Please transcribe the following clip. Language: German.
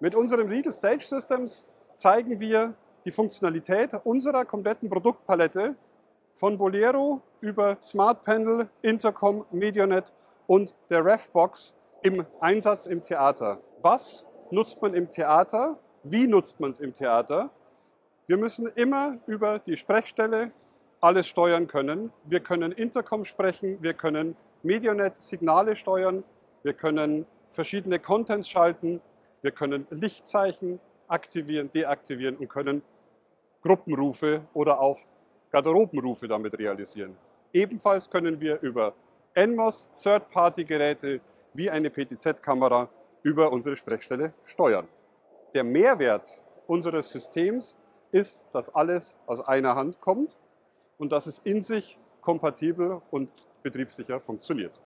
Mit unserem Regal Stage Systems zeigen wir die Funktionalität unserer kompletten Produktpalette von Bolero über Smart Panel, Intercom, Medianet und der RevBox im Einsatz im Theater. Was nutzt man im Theater? Wie nutzt man es im Theater? Wir müssen immer über die Sprechstelle alles steuern können. Wir können Intercom sprechen, wir können Medianet-Signale steuern, wir können verschiedene Contents schalten, wir können Lichtzeichen aktivieren, deaktivieren und können Gruppenrufe oder auch Garderobenrufe damit realisieren. Ebenfalls können wir über NMOS Third-Party-Geräte wie eine PTZ-Kamera über unsere Sprechstelle steuern. Der Mehrwert unseres Systems ist, dass alles aus einer Hand kommt und dass es in sich kompatibel und betriebssicher funktioniert.